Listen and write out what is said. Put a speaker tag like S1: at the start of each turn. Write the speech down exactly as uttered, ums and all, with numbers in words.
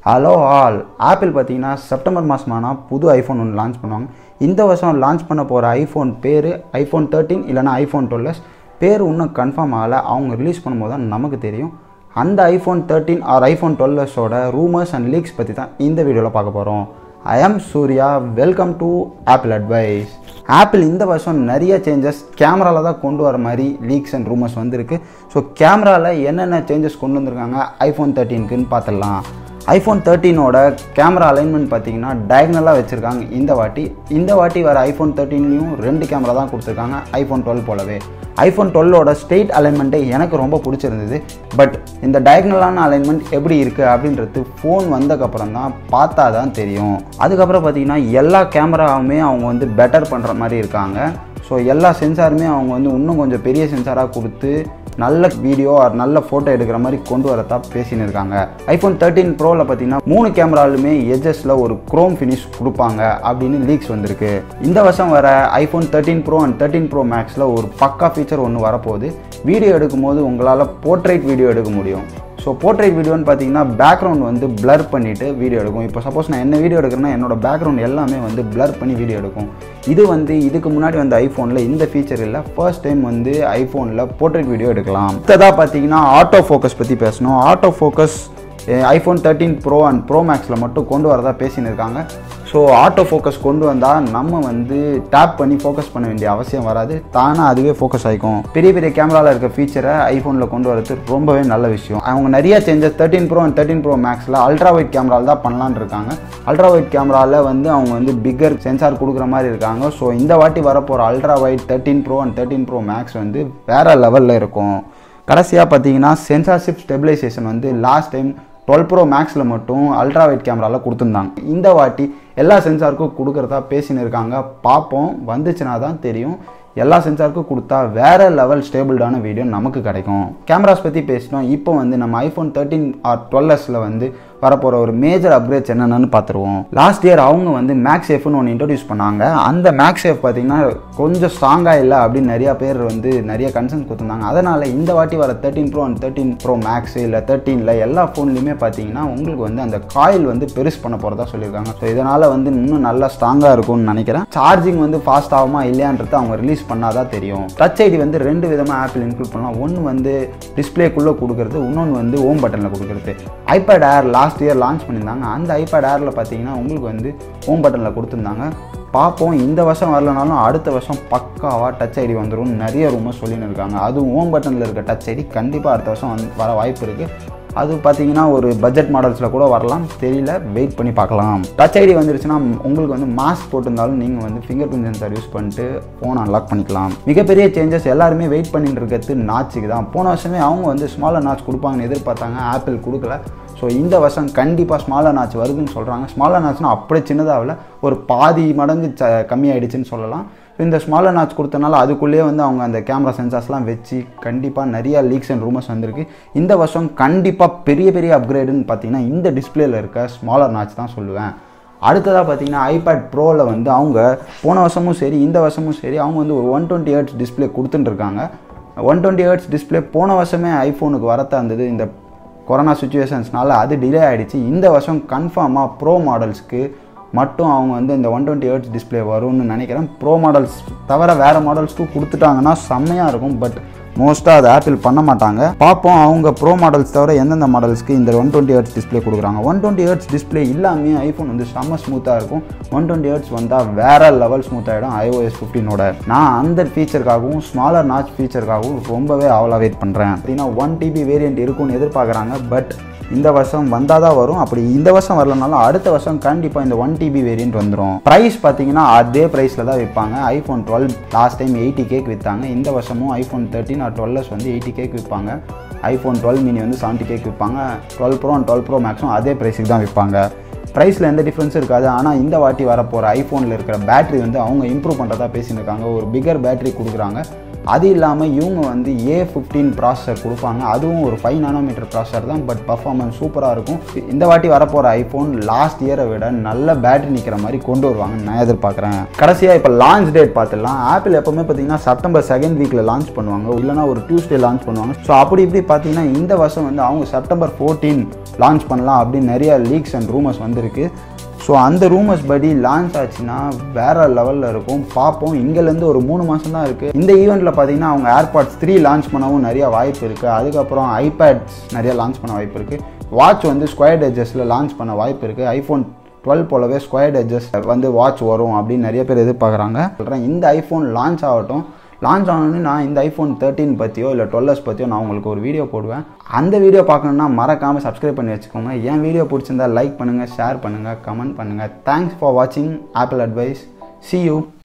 S1: Hello all Apple பார்த்தீங்கன்னா September மாதமானா புது ஐஃபோன் ஒன்று லான்ச் பண்ணுவாங்க. இந்த வருஷம் லான்ச் பண்ண போகிற ஐஃபோன் பேர் ஐஃபோன் தேர்ட்டீன் இல்லைனா ஐஃபோன் டுவெல். பேர் இன்னும் கன்ஃபார்ம் ஆகலை. அவங்க ரிலீஸ் பண்ணும்போது தான் நமக்கு தெரியும். அந்த ஐஃபோன் தேர்ட்டீன் ஆர் ஐஃபோன் டுவெல்லோட ரூமர்ஸ் அண்ட் லீக்ஸ் பற்றி தான் இந்த வீடியோவில் பார்க்க போகிறோம். I am Surya. Welcome to Apple advice. Apple இந்த வருஷம் நிறைய சேஞ்சஸ் கேமராவில் தான் கொண்டு வர மாதிரி லீக்ஸ் அண்ட் ரூமர்ஸ் வந்துருக்கு. ஸோ கேமராவில் என்னென்ன சேஞ்சஸ் கொண்டு வந்திருக்காங்க ஐஃபோன் தேர்ட்டீனுக்குன்னு பார்த்துடலாம். ஐஃபோன் தேர்ட்டீனோட கேமரா அலைன்மெண்ட் பார்த்தீங்கன்னா டயக்னலாக வச்சுருக்காங்க இந்த வாட்டி. இந்த வாட்டி வர ஐஃபோன் தேர்ட்டீன்லேயும் ரெண்டு கேமரா தான் கொடுத்துருக்காங்க ஐஃபோன் டுவெல் போலவே. ஐஃபோன் டுவெல்லோட ஸ்ட்ரெயிட் அலைன்மெண்ட்டே எனக்கு ரொம்ப பிடிச்சிருந்தது. பட் இந்த டயக்னலான அலைன்மெண்ட் எப்படி இருக்குது அப்படின்றது ஃபோன் வந்ததுக்கப்புறம் தான் பார்த்தா தான் தெரியும். அதுக்கப்புறம் பார்த்தீங்கன்னா எல்லா கேமராவுமே அவங்க வந்து பெட்டர் பண்ணுற மாதிரி இருக்காங்க. ஸோ எல்லா சென்சாருமே அவங்க வந்து இன்னும் கொஞ்சம் பெரிய சென்சாராக கொடுத்து நல்ல வீடியோ ஆர் நல்ல ஃபோட்டோ எடுக்கிற மாதிரி கொண்டு வரதா பேசின்னு இருக்காங்க. ஐஃபோன் தேர்ட்டீன் ப்ரோவில் பார்த்தீங்கன்னா மூணு கேமராலுமே எட்ஜஸில் ஒரு குரோம் ஃபினிஷ் கொடுப்பாங்க அப்படின்னு லீக்ஸ் வந்திருக்கு. இந்த வருஷம் வர iPhone thirteen pro and thirteen pro மேக்ஸில் ஒரு பக்கா ஃபீச்சர் ஒன்று வரப்போகுது. வீடியோ எடுக்கும்போது உங்களால் போர்ட்ரைட் வீடியோ எடுக்க முடியும். ஸோ போர்ட்ரைட் வீடியோன்னு பார்த்தீங்கன்னா பேக்ரவுண்ட் வந்து பிளர் பண்ணிவிட்டு வீடியோ எடுக்கும். இப்போ சப்போஸ் நான் என்ன வீடியோ எடுக்கிறேன்னா என்னோடய பேக்ரவுண்ட் எல்லாமே வந்து பிளர் பண்ணி வீடியோ எடுக்கும். இது வந்து இதுக்கு முன்னாடி வந்த ஐஃபோனில் இந்த ஃபீச்சர் இல்லை. ஃபர்ஸ்ட் டைம் வந்து ஐஃபோனில் போர்ட்ரைட் வீடியோ எடுக்கலாம். அடுத்ததாக பார்த்தீங்கன்னா ஆட்டோ ஃபோக்கஸ் பற்றி பேசணும். Auto focus iPhone thirteen pro and pro மேக்ஸில் மட்டும் கொண்டு வரதா பேசின்னு இருக்காங்க. ஸோ ஆட்டோ ஃபோக்கஸ் கொண்டு வந்தால் நம்ம வந்து டேப் பண்ணி ஃபோக்கஸ் பண்ண வேண்டிய அவசியம் வராது. தானாக அதுவே ஃபோக்கஸ் ஆகிக்கும். பெரிய பெரிய கேமராவில் இருக்க ஃபீச்சரை ஐஃபோனில் கொண்டு வரது ரொம்பவே நல்ல விஷயம். அவங்க நிறைய changes thirteen pro and thirteen pro மேக்ஸில் அல்ட்ரா வைட் கேமராவில் தான் பண்ணலான்னு இருக்காங்க. அல்ட்ரா வைட் கேமராவில் வந்து அவங்க வந்து பிக்கர் சென்சார் கொடுக்குற மாதிரி இருக்காங்க. ஸோ இந்த வாட்டி வரப்போகிற ultra wide thirteen pro and thirteen pro max வந்து வேறு லெவலில் இருக்கும். கடைசியாக பார்த்தீங்கன்னா சென்சார்ஷிப் ஸ்டெபிலைசேஷன் வந்து லாஸ்ட் டைம் டுவெல் ப்ரோ மேக்ஸில் மட்டும் அல்ட்ரா வைட் கேமராவில் கொடுத்துருந்தாங்க. இந்த வாட்டி எல்லா சென்சாருக்கும் கொடுக்குறதா பேசின்னு இருக்காங்க. பார்ப்போம், வந்துச்சுன்னா தான் தெரியும். எல்லா சென்சாருக்கும் கொடுத்தா வேறு லெவல் ஸ்டேபிள்டான வீடியோ நமக்கு கிடைக்கும். கேமராஸ் பற்றி பேசிட்டோம். இப்போ வந்து நம்ம ஐஃபோன் தேர்ட்டீன் ஆர் டுவெல்லஸில் வந்து வரப்போகிற ஒரு மேஜர் அப்கிரேட்ஸ் என்னென்னு பார்த்துருவோம். லாஸ்ட் இயர் அவங்க வந்து மேக்ஸ் சேஃப்னு ஒன்று இன்ட்ரடியூஸ் பண்ணாங்க. அந்த மேக்ஸ் சேஃப் பார்த்தீங்கன்னா கொஞ்சம் ஸ்ட்ராங்காக இல்லை அப்படின்னு நிறையா பேர் வந்து நிறைய கன்சர்ன்ஸ் கொடுத்துருந்தாங்க. அதனால் இந்த வாட்டி வர thirteen pro and thirteen pro max இல்லை தேர்ட்டீனில் எல்லா ஃபோன்லையுமே பார்த்தீங்கன்னா உங்களுக்கு வந்து அந்த காயில் வந்து பெருசு பண்ண போகிறதா சொல்லியிருக்காங்க. ஸோ இதனால் வந்து இன்னும் நல்லா ஸ்ட்ராங்காக இருக்கும்னு நினைக்கிறேன். சார்ஜிங் வந்து ஃபாஸ்ட் ஆகுமா இல்லையான்றது அவங்க ரிலீஸ் பண்ணாதான் தெரியும். டச் ஐடி வந்து ரெண்டு விதமாக ஆப்பிள் இன்க்ளூட் பண்ணலாம். ஒன்று வந்து டிஸ்பிளேக்குள்ளே கொடுக்குறது, இன்னொன்று வந்து ஹோம் பட்டனில் கொடுக்குறது. IPad Air last year launch பண்ணியிருந்தாங்க. அந்த ஐபேட் ஏரில் பார்த்தீங்கன்னா உங்களுக்கு வந்து ஹோம் பட்டனில் கொடுத்துருந்தாங்க. பார்ப்போம், இந்த வருஷம் வரலனாலும் அடுத்த வருஷம் பக்காவாக டச் ஐடி வந்துடும் நிறைய ரூமர்ஸ் சொல்லின்னு இருக்காங்க. அதுவும் ஹோம் பட்டனில் இருக்க டச் ஐடி கண்டிப்பாக அடுத்த வருஷம் வந்து வர வாய்ப்பு இருக்குது. அது பார்த்தீங்கன்னா ஒரு பட்ஜெட் மாடல்ஸில் கூட வரலாம், தெரியல, வெயிட் பண்ணி பார்க்கலாம். டச் ஐடி வந்துருச்சுன்னா உங்களுக்கு வந்து மாஸ்க் போட்டிருந்தாலும் நீங்கள் வந்து ஃபிங்கர் பிரிண்ட் சென்சார் யூஸ் பண்ணிட்டு ஃபோன் அன்லாக் பண்ணிக்கலாம். மிகப்பெரிய சேஞ்சஸ் எல்லாருமே வெயிட் பண்ணிட்டு இருக்கிறது நாச்சுக்கு தான். போன வருஷமே அவங்க வந்து ஸ்மாலர் நாச் கொடுப்பாங்கன்னு எதிர்பார்த்தாங்க, ஆப்பிள் கொடுக்கல. ஸோ இந்த வருஷம் கண்டிப்பாக ஸ்மாலர் நாச் வருதுன்னு சொல்கிறாங்க. ஸ்மாலர் நாச்னா அப்படியே சின்னதாகல, ஒரு பாதி மடங்கு ச கம்மியாயிடுச்சுன்னு சொல்லலாம். இந்த ஸ்மாலர் நாச் கொடுத்தனால அதுக்குள்ளேயே வந்து அவங்க அந்த கேமரா சென்சார்ஸ்லாம் வச்சு கண்டிப்பாக நிறையா லீக்ஸ் அண்ட் ரூமர்ஸ் வந்திருக்கு. இந்த வருஷம் கண்டிப்பாக பெரிய பெரிய அப்கிரேடுன்னு பார்த்தீங்கன்னா இந்த டிஸ்பிளேல இருக்க ஸ்மாலர் நாச் தான் சொல்லுவேன். அடுத்ததாக பார்த்தீங்கன்னா ஐபேட் ப்ரோவில் வந்து அவங்க போன வருஷமும் சரி இந்த வருஷமும் சரி அவங்க வந்து ஒரு ஒன் டுவெண்ட்டி ஹெர்ட்ஸ் டிஸ்பிளே கொடுத்துட்டு இருக்காங்க. ஒன் டுவெண்ட்டி ஹெர்ட்ஸ் டிஸ்பிளே போன வருஷமே ஐஃபோனுக்கு வரத்தான் இருந்தது. இந்த கொரோனா சுச்சுவேஷன்ஸ்னால அது டிலே ஆகிடுச்சு. இந்த வருஷம் கன்ஃபார்மாக ப்ரோ மாடல்ஸ்க்கு மட்டும் அவங்க வந்து இந்த ஒன் டுவெண்ட்டி ஹெர்ட்ஸ் டிஸ்பிளே வரும்னு நினைக்கிறேன். ப்ரோ மாடல்ஸ் தவிர வேறு மாடல்ஸ்க்கும் கொடுத்துட்டாங்கன்னா செம்மையாக இருக்கும். பட் மோஸ்ட்டாக அது ஆப்பிள் பண்ண மாட்டாங்க. பார்ப்போம் அவங்க ப்ரோ மாடல்ஸ் தவிர எந்தெந்த மாடல்ஸ்க்கு இந்த ஒன் டுவெண்ட்டி ஹெர்ட்ஸ் டிஸ்பிளே கொடுக்குறாங்க. ஒன் டுவெண்ட்டி ஹெர்ட்ஸ் டிஸ்பிளே இல்லாமே ஐஃபோன் வந்து செம்ம ஸ்மூத்தாக இருக்கும். ஒன் டுவெண்ட்டி ஹெர்ட்ஸ் வந்தால் வேறு லெவல் ஸ்மூத் ஆகிடும் ஐஓஎஸ் ஃபிஃப்டீனோட. நான் அந்த ஃபீச்சருக்காகவும் ஸ்மாலர் நாச் ஃபீச்சருக்காகவும் ரொம்பவே அவ்வளோ வெயிட் பண்ணுறேன். பார்த்தீங்கன்னா ஒன் டிபி வேரியன்ட் இருக்கும்னு எதிர்பார்க்குறாங்க. பட் இந்த வருஷம் வந்தால் தான் வரும். அப்படி இந்த வருஷம் வரலனாலும் அடுத்த வருஷம் கண்டிப்பாக இந்த ஒன் டிபி வேரியன்ட் வந்துடும். ப்ரைஸ் பார்த்தீங்கன்னா அதே ப்ரைஸில் தான் விற்பாங்க. IPhone twelve last time eighty K விற்றாங்க. இந்த வருஷமும் ஐஃபோன் தேர்ட்டின் ஆர் டுவெல்லஸ் வந்து எயிட்டி கேக் விற்பாங்க. ஐஃபோன் டுவெல் மினி வந்து செவன்ட்டி கேக் விற்பாங்க. Twelve pro and twelve pro மேக்ஸும் அதே ப்ரைஸுக்கு தான் விற்பாங்க. ப்ரைஸில் எந்த டிஃப்ரென்ஸும் இருக்காது. ஆனால் இந்த வாட்டி வரப்போகிற ஐஃபோனில் இருக்கிற பேட்டரி வந்து அவங்க இம்ப்ரூவ் பண்ணுறதா பேசியிருக்காங்க. ஒரு பிகர் பேட்டரி கொடுக்குறாங்க. அது இல்லாமல் இவங்க வந்து ஏ ஃபிஃப்டீன் ப்ராசஸர் கொடுப்பாங்க. அதுவும் ஒரு ஃபைவ் நானோமீட்டர் ப்ராசஸர் தான். பட் பர்ஃபார்மன்ஸ் சூப்பராக இருக்கும். இந்த வாட்டி வரப்போகிற ஐஃபோன் லாஸ்ட் இயரை விட நல்ல பேட்டரி நிற்கிற மாதிரி கொண்டு வருவாங்க நான் எதிர்பார்க்குறேன். கடைசியாக இப்போ லான்ச் டேட் பார்த்துடலாம். ஆப்பிள் எப்போவுமே பார்த்தீங்கன்னா செப்டம்பர் செகண்ட் வீக்கில் லான்ச் பண்ணுவாங்க, இல்லைனா ஒரு டியூஸ்டே லான்ச் பண்ணுவாங்க. ஸோ அப்படி இப்படி பார்த்தீங்கன்னா இந்த வருஷம் வந்து அவங்க செப்டம்பர் ஃபோர்டீன் லான்ச் பண்ணலாம் அப்படின்னு நிறைய லீக்ஸ் அண்ட் ரூமர்ஸ் வந்திருக்கு. ஸோ அந்த ரூமர்ஸ் படி லான்ச் ஆச்சுன்னா வேறு லெவலில் இருக்கும். பார்ப்போம். இங்கேருந்து ஒரு மூணு மாதம் தான் இருக்குது. இந்த ஈவெண்ட்டில் பார்த்தீங்கன்னா அவங்க ஏர்பாட்ஸ் த்ரீ லான்ச் பண்ணவும் நிறைய வாய்ப்பு இருக்குது. அதுக்கப்புறம் ஐபேட்ஸ் நிறைய லான்ச் பண்ண வாய்ப்பு இருக்குது. வாட்ச் வந்து ஸ்கொயர்ட் எட்ஜஸில் லான்ச் பண்ண வாய்ப்பு இருக்குது. ஐஃபோன் டுவெல் போலவே ஸ்கொயர்ட் எட்ஜஸ் வந்து வாட்ச் வரும் அப்படின்னு நிறைய பேர் எதிர்பார்க்குறாங்க. சொல்கிறேன், இந்த ஐஃபோன் லான்ச் ஆகட்டும். லான்ச் ஆனோடனே நான் இந்த ஐஃபோன் தேர்ட்டின் பற்றியோ இல்லை டுவெல் பற்றியோ நான் உங்களுக்கு ஒரு வீடியோ போடுவேன். அந்த வீடியோ பார்க்கணுன்னா மறக்காமல் சப்ஸ்கிரைப் பண்ணி வச்சுக்கோங்க. என் வீடியோ பிடிச்சிருந்தா லைக் பண்ணுங்கள், ஷேர் பண்ணுங்கள், கமெண்ட் பண்ணுங்கள். தேங்க்ஸ் ஃபார் வாட்சிங் ஆப்பிள் அட்வைஸ். See you.